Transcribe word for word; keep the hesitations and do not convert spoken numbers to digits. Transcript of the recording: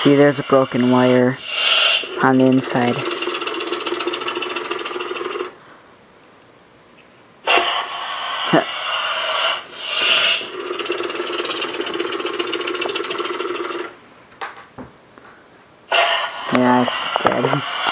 See, there's a broken wire on the inside. Yeah, it's dead.